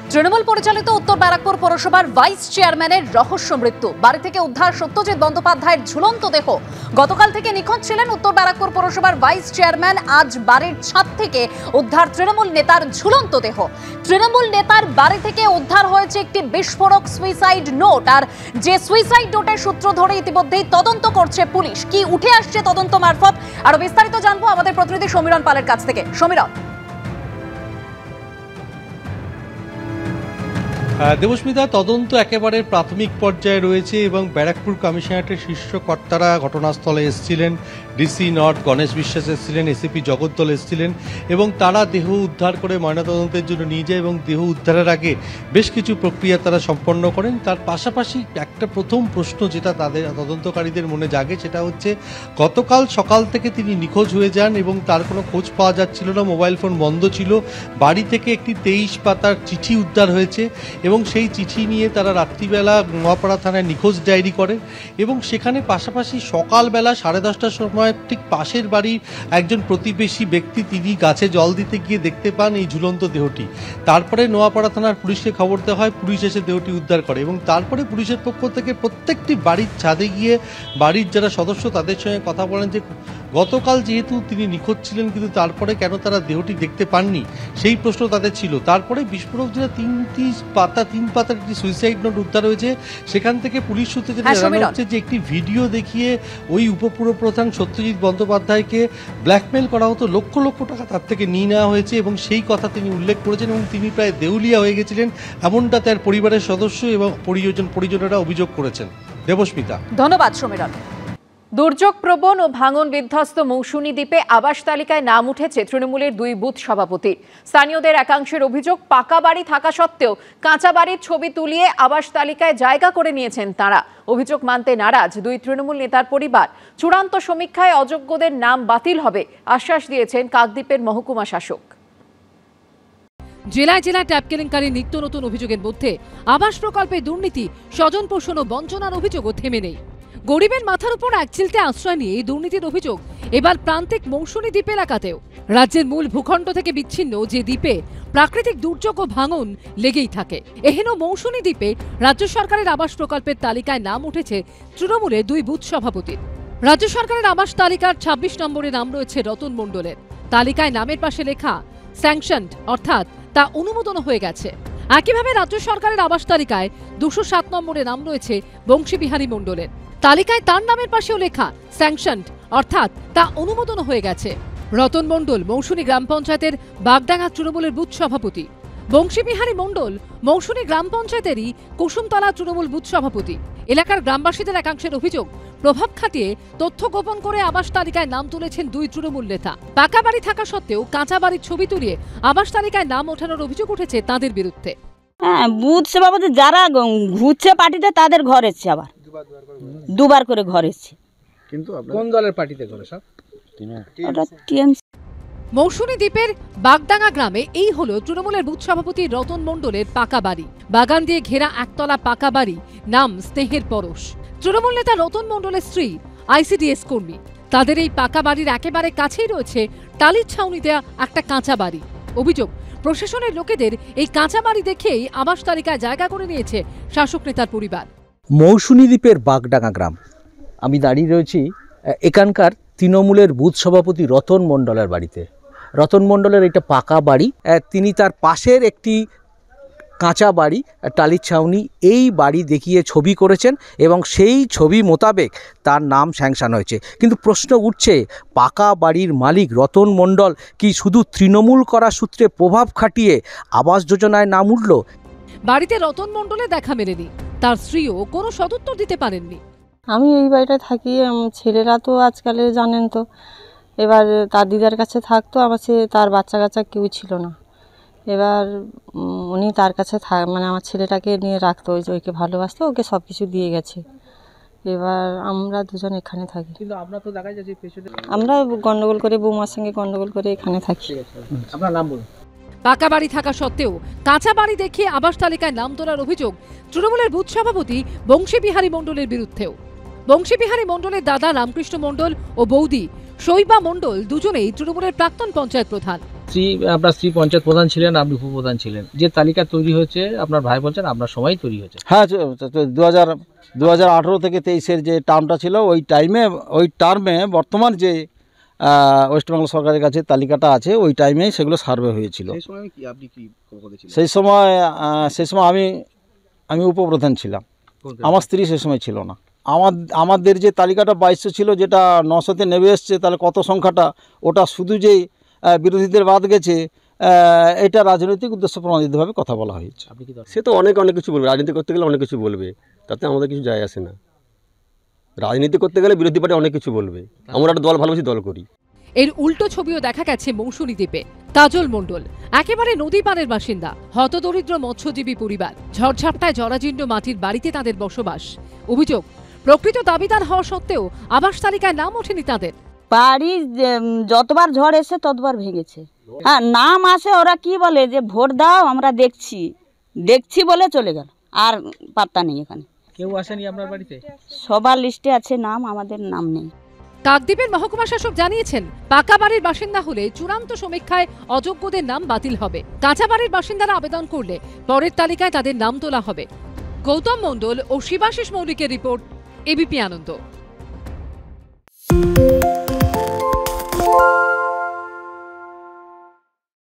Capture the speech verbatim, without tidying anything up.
তৃণমূল পরিচালিত উত্তর ব্যারাকপুর পৌরসভার ভাইস চেয়ারম্যানের রহস্য মৃত্যু। বাড়ি থেকে উদ্ধার সত্যজিৎ বন্দ্যোপাধ্যায়ের ঝুলন্ত দেহ। গতকাল থেকে নিখোঁজ ছিলেন উত্তর ব্যারাকপুর পৌরসভার ভাইস চেয়ারম্যান। আজ বাড়ির ছাদ থেকে উদ্ধার তৃণমূল নেতার ঝুলন্ত দেহ। তৃণমূল নেতার বাড়ি থেকে উদ্ধার হয়েছে একটি বিস্ফোরক সুইসাইড নোট। আর যে সুইসাইড নোটের সূত্র ধরে ইতিমধ্যেই তদন্ত করছে পুলিশ। কি উঠে আসছে তদন্ত মারফত, আরো বিস্তারিত জানবো আমাদের প্রতিনিধি সমীরণ পালের কাছ থেকে। সমীরণ। দেবস্মিতা, তদন্ত একেবারে প্রাথমিক পর্যায়ে রয়েছে এবং ব্যারাকপুর কমিশনারেটের শীর্ষ কর্তারা ঘটনাস্থলে এসেছিলেন। ডিসি নর্থ গণেশ বিশ্বাস এসেছিলেন, এসিপি জগদ্দল এসেছিলেন এবং তারা দেহ উদ্ধার করে ময়নাতদন্তের জন্য নিয়ে যায় এবং দেহ উদ্ধারের আগে বেশ কিছু প্রক্রিয়া তারা সম্পন্ন করেন। তার পাশাপাশি একটা প্রথম প্রশ্ন যেটা তাদের তদন্তকারীদের মনে জাগে সেটা হচ্ছে গতকাল সকাল থেকে তিনি নিখোঁজ হয়ে যান এবং তার কোনো খোঁজ পাওয়া যাচ্ছিল না, মোবাইল ফোন বন্ধ ছিল। বাড়ি থেকে একটি তেইশ পাতার চিঠি উদ্ধার হয়েছে এবং সেই চিঠি নিয়ে তারা রাত্রিবেলা নোয়াপাড়া থানায় নিখোঁজ ডায়েরি করে এবং সেখানে পাশাপাশি সকালবেলা সাড়ে দশটার সময় ঠিক পাশের বাড়ির একজন প্রতিবেশী ব্যক্তি তিনি গাছে জল দিতে গিয়ে দেখতে পান এই ঝুলন্ত দেহটি। তারপরে নোয়াপাড়া থানার পুলিশকে খবর দেওয়া হয়, পুলিশ এসে দেহটি উদ্ধার করে এবং তারপরে পুলিশের পক্ষ থেকে প্রত্যেকটি বাড়ির ছাদে গিয়ে বাড়ির যারা সদস্য তাদের সঙ্গে কথা বলেন যে গতকাল যেহেতু তিনি নিখোঁজ ছিলেন কিন্তু তারপরে কেন তারা দেহটি দেখতে পাননি সেই প্রশ্ন তাদের ছিল। তারপরে বিস্ফোরক যেটা তিনটি পাতা তিন পাতার একটি সুইসাইড নোট উদ্ধার হয়েছে সেখান থেকে পুলিশ সূত্রে যেটা জানানো হচ্ছে যে একটি ভিডিও দেখিয়ে ওই উপপুর প্রধান সত্যজিৎ বন্দ্যোপাধ্যায়কে ব্ল্যাকমেল করা হতো, লক্ষ লক্ষ টাকা তার থেকে নিয়ে নেওয়া হয়েছে এবং সেই কথা তিনি উল্লেখ করেছেন এবং তিনি প্রায় দেউলিয়া হয়ে গেছিলেন এমনটা তার পরিবারের সদস্য এবং পরিজন পরিজনেরা অভিযোগ করেছেন। দেবস্মিতা, ধন্যবাদ সমীরণ। দুর্যোগ প্রবণ ও ভাঙন বিধ্বস্ত মৌসুমী দ্বীপে আবাস তালিকায় নাম উঠেছে তৃণমূলের দুই বুথ সভাপতি। স্থানীয়দের একাংশের অভিযোগ পাকা বাড়ি থাকা সত্ত্বেও কাঁচা বাড়ির ছবি তুলিয়ে আবাস তালিকায় জায়গা করে নিয়েছেন তারা। অভিযোগ মানতে নারাজ দুই তৃণমূল নেতার পরিবার। চূড়ান্ত সমীক্ষায় অযোগ্যদের নাম বাতিল হবে আশ্বাস দিয়েছেন কাকদ্বীপের মহকুমা শাসক। জেলায় জেলায় ট্যাপ কেলেঙ্কারির নিত্য নতুন অভিযোগের মধ্যে আবাস প্রকল্পে দুর্নীতি, স্বজন পোষণ ও বঞ্চনার অভিযোগও থেমে নেই। গরিবের মাথার উপর এক চিলতে আশ্রয় নিয়ে এই দুর্নীতির অভিযোগ এবার প্রান্তিক মৌসুমী দ্বীপ এলাকাতেও। রাজ্যের মূল ভূখণ্ড থেকে বিচ্ছিন্ন যে দ্বীপে প্রাকৃতিক দুর্যোগ ও ভাঙন লেগেই থাকে, এহেন মৌসুমী দ্বীপে রাজ্য সরকারের আবাস প্রকল্পের তালিকায় নাম উঠেছে তৃণমূলের দুই বুথ সভাপতির। রাজ্য সরকারের আবাস তালিকার ছাব্বিশ নম্বরে নাম রয়েছে রতন মণ্ডলের। তালিকায় নামের পাশে লেখা স্যাংশনড, অর্থাৎ তা অনুমোদন হয়ে গেছে। একইভাবে রাজ্য সরকারের আবাস তালিকায় দুশো সাত নম্বরে নাম রয়েছে বংশীবিহারী মণ্ডলের। তালিকায় তার নামের পাশেও লেখা স্যাংশনড, অর্থাৎ তা অনুমোদন হয়ে গেছে। রতন মণ্ডল মৌসুমী গ্রাম পঞ্চায়েতের বাগডাঙ্গা তৃণমূলের বুথ সভাপতি। বংশীবিহারী মণ্ডল মৌসুমী গ্রাম পঞ্চায়েতেরই কুসুমতলা তৃণমূল বুথ সভাপতি। এলাকার গ্রামবাসীদের একাংশের অভিযোগ প্রভাব খাটিয়ে তথ্য গোপন করে আবাস তালিকায় নাম তুলেছেন দুই তৃণমূল নেতা। পাকা বাড়ি থাকা সত্ত্বেও কাঁচা বাড়ির ছবি তুলিয়ে আবাস তালিকায় নাম ওঠানোর অভিযোগ উঠেছে তাদের বিরুদ্ধে। হ্যাঁ, বুথ সভাপতি যারা ঘুরছে পার্টিতে তাদের ঘর এসছে, আবার দুবার করে ঘর এসছে। কিন্তু কোন দলের পার্টিতে ঘর সব? মৌসুমী দ্বীপের বাগডাঙ্গা গ্রামে এই হলো তৃণমূলের বুথ সভাপতি রতন মণ্ডলের পাকা বাড়ি। বাগান দিয়ে ঘেরা একতলা পাকা বাড়ি, নাম স্নেহের পরশ। তৃণমূল নেতা রতন মণ্ডলের স্ত্রী আইসিডিএস কর্মী। তাদের এই পাকা বাড়ির একেবারে কাছেই রয়েছে টালির ছাউনি দেয়া একটা কাঁচা বাড়ি। অভিযোগ প্রশাসনের লোকেদের এই কাঁচা বাড়ি দেখেই আবাস তালিকায় জায়গা করে নিয়েছে শাসক নেতার পরিবার। মৌসুমী দ্বীপের বাগডাঙ্গা গ্রাম, আমি দাঁড়িয়ে রয়েছি এখানকার তৃণমূলের বুথ সভাপতি রতন মণ্ডলের বাড়িতে। রতন মণ্ডলের এটা পাকা বাড়ি, তিনি তার পাশের একটি কাঁচা বাড়ি টালির ছাউনি এই বাড়ি দেখিয়ে ছবি করেছেন এবং সেই ছবি মোতাবেক তার নাম স্যাংশন হয়েছে। কিন্তু প্রশ্ন উঠছে, পাকা বাড়ির মালিক রতন মণ্ডল কি শুধু তৃণমূল করা সূত্রে প্রভাব খাটিয়ে আবাস যোজনায় নাম উঠল? বাড়িতে রতন মণ্ডলে দেখা মেলেনি, তার স্ত্রীও কোনো সদুত্তর দিতে পারেননি। আমি এই বাড়িটা থাকি, ছেলেরা তো আজকালে জানেন তো, এবার তার দিদার কাছে থাকতো, আমার সে তার বাচ্চা কাচ্চা কেউ ছিল না। এবার উনি তার কাছে থাক মানে আমার ছেলেটাকে নিয়ে রাখতো, ওই যে ওইকে ভালোবাসতো, ওকে সব কিছু দিয়ে গেছে। এবার আমরা দুজন এখানে থাকি। কিন্তু আমরা তো দেখা যাচ্ছে আমরা গন্ডগোল করে বৌমার সঙ্গে গন্ডগোল করে এখানে থাকি। আপনার নাম বলুন। পাকা বাড়ি থাকা সত্ত্বেও কাঁচা বাড়ি দেখিয়ে আবাস তালিকায় নাম তোলার অভিযোগ তৃণমূলের বুথ সভাপতি বংশীবিহারী মণ্ডলের বিরুদ্ধেও। বংশীবিহারী মণ্ডলের দাদা রামকৃষ্ণ মণ্ডল ও বৌদি শৈবা মণ্ডল দুজনেই তৃণমূলের প্রাক্তন পঞ্চায়েত প্রধান। স্ত্রী আপনার স্ত্রী পঞ্চায়েত প্রধান ছিলেন, আপনি উপপ্রধান ছিলেন, যে তালিকা তৈরি হয়েছে আপনার ভাই বলছেন আপনার সময় তৈরি হয়েছে। হ্যাঁ, দু হাজার দু হাজার আঠেরো থেকে তেইশের যে টার্মটা ছিল ওই টাইমে ওই টার্মে বর্তমান যে ওয়েস্টবেঙ্গল সরকারের কাছে তালিকাটা আছে ওই টাইমে সেগুলো সার্ভে হয়েছিল। সেই সময় কি আপনি কি পদে ছিলেন? সেই সময় সেই সময় আমি আমি উপপ্রধান ছিলাম, আমার স্ত্রী সেই সময় ছিল না। আমার আমাদের যে তালিকাটা বাইশশো ছিল, যেটা নশোতে নেমে এসছে, তাহলে কত সংখ্যাটা ওটা শুধু যে বিরোধীদের বাদ গেছে, এটা রাজনৈতিক উদ্দেশ্য প্রণোদিতভাবে কথা বলা হয়েছে। সে তো অনেক অনেক কিছু বলবে, রাজনীতি করতে গেলে অনেক কিছু বলবে, তাতে আমাদের কিছু যায় আসে না। রাজনীতি করতে গেলে বিরোধী পার্টি অনেক কিছু বলবে, আমরা একটা দল ভালোবাসি, দল করি। এর উল্টো ছবিও দেখা গেছে মৌসুমী দ্বীপে। কাজল মণ্ডল একেবারে নদী পাড়ের বাসিন্দা, হতদরিদ্র মৎস্যজীবী পরিবার। ঝড়ঝাপটায় জরাজীর্ণ মাটির বাড়িতে তাদের বসবাস। অভিযোগ, প্রকৃত দাবিদার হওয়া সত্ত্বেও আবাস তালিকায় নাম ওঠেনি তাদের। বাড়ি যতবার ঝড় এসে ততবার ভেঙেছে। হ্যাঁ, নাম আসে, ওরা কি বলে যে ভোট দাও, আমরা দেখছি দেখছি বলে চলে গেল, আর পাত্তা নেই। এখানে কেউ আসেনি আপনার বাড়িতে? সবার লিস্টে আছে নাম, আমাদের নাম নেই। কাকদ্বীপের মহকুমা শাসক জানিয়েছেন, পাকা বাড়ির বাসিন্দা হলে চূড়ান্ত সমীক্ষায় অযোগ্যদের নাম বাতিল হবে। কাঁচা বাড়ির বাসিন্দারা আবেদন করলে পরের তালিকায় তাদের নাম তোলা হবে। গৌতম মণ্ডল ও শিবাশিস মৌলিকের রিপোর্ট, এবিপি আনন্দ।